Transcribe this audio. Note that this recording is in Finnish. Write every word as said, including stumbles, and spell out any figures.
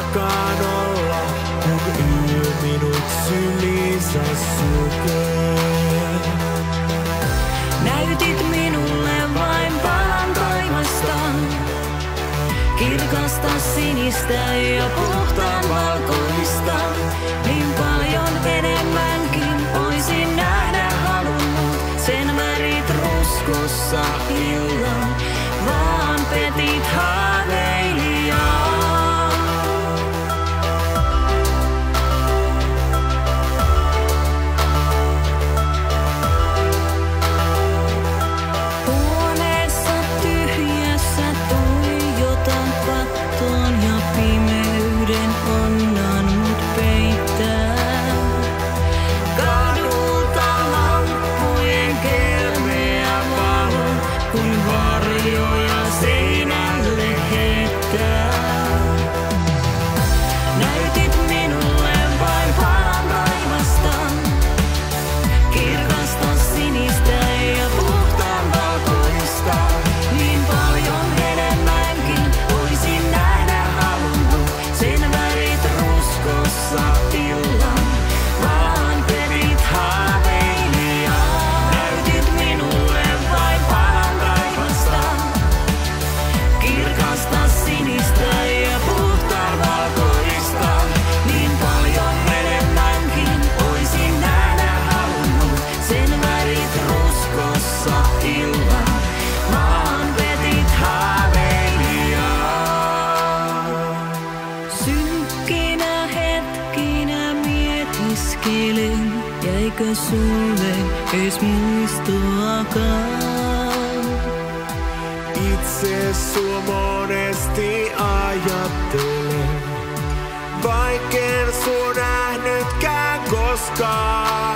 koskaan olla, kun yö minut syliinsä sulkee. Näytit minulle vain palan taivasta, kirkasta sinistä ja puhtaan valkoista. Niin paljon enemmänkin oisin nähdä halunnut, sen värit ruskossa illan, vaan petit haaveilijaa. Huoneessa tyhjässä tuijotan kattoon ja pimeyden annan mut peittää. Kadulta lamppujen kelmeä valo, kun varjoja seinälle heittää. Näytit minulle vain palan taivasta, kirkasta sinistä ja puhtaan valkoista. Niin paljon enemmänkin oisin nähdä halunnut, sen värit ruskossa illan, vaan petit haaveilijaa. Näytit minulle vain palan taivasta, kirkasta sinistä ja puhtaan valkoista. Niin paljon enemmänkin oisin nähdä halunnut, sen värit ruskossa illan, vaan petit haaveilijaa. Synkkinä hetkinä mietiskelen, jäikö sulle ees muistoakaan? Itse sua monesti ajattelen, vaikken sua nähnytkään koskaan.